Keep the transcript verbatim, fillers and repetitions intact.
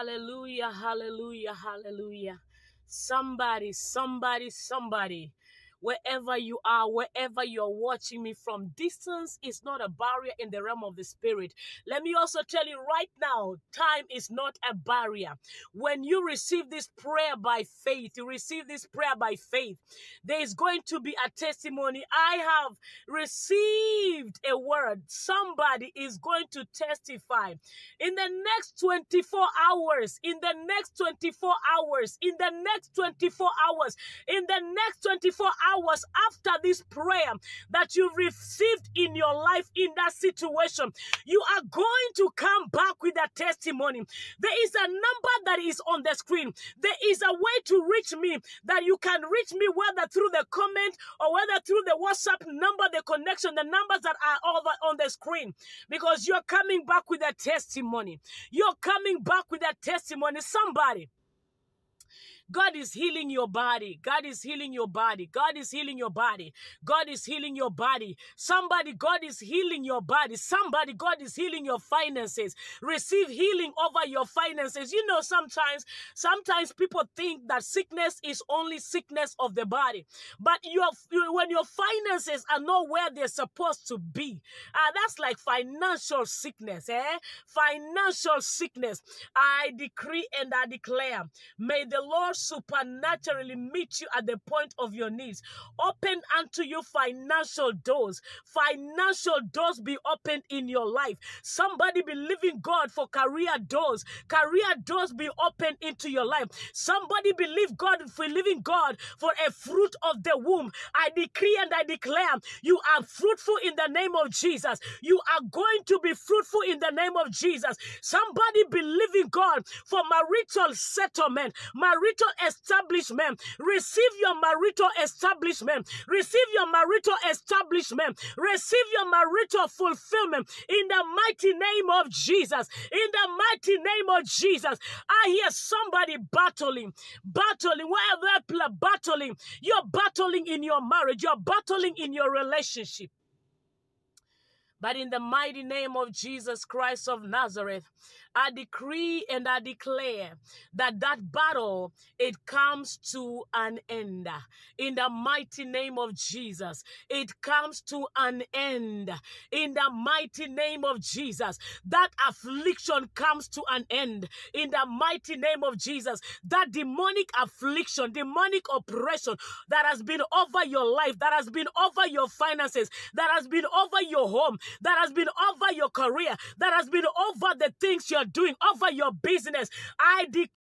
Hallelujah, hallelujah, hallelujah. Somebody, somebody, somebody. Wherever you are, wherever you're watching me from, distance is not a barrier in the realm of the spirit. Let me also tell you right now, time is not a barrier. When you receive this prayer by faith, you receive this prayer by faith, there is going to be a testimony. I have received a word. Somebody is going to testify. In the next twenty-four hours, in the next twenty-four hours, in the next twenty-four hours, in the next twenty-four hours after this prayer that you've received in your life in that situation, you are going to come back with a testimony. There is a number that is on the screen. There is a way to reach me that you can reach me, whether through the comment or whether through the WhatsApp number, the connection, the numbers that are over on the screen, because you're coming back with a testimony. You're coming back with a testimony. Somebody. God is healing your body. God is healing your body. God is healing your body. God is healing your body. Somebody, God is healing your body. Somebody, God is healing your finances. Receive healing over your finances. You know, sometimes, sometimes people think that sickness is only sickness of the body. But your, when your finances are not where they're supposed to be, uh, that's like financial sickness, eh? Financial sickness. I decree and I declare, may the Lord supernaturally meet you at the point of your needs. Open unto you financial doors. Financial doors be opened in your life. Somebody believing God for career doors. Career doors be opened into your life. Somebody believe God for living God for a fruit of the womb. I decree and I declare, you are fruitful in the name of Jesus. You are going to be fruitful in the name of Jesus. Somebody believing God for marital settlement, marital establishment. Receive your marital establishment. Receive your marital establishment. Receive your marital fulfillment in the mighty name of Jesus. In the mighty name of Jesus. I hear somebody battling, battling, wherever people are battling. You're battling in your marriage. You're battling in your relationship. But in the mighty name of Jesus Christ of Nazareth, I decree and I declare that that battle, it comes to an end. In the mighty name of Jesus, it comes to an end. In the mighty name of Jesus, that affliction comes to an end. In the mighty name of Jesus, that demonic affliction, demonic oppression that has been over your life, that has been over your finances, that has been over your home, that has been over your career, that has been over the things you're doing, over your business, I declare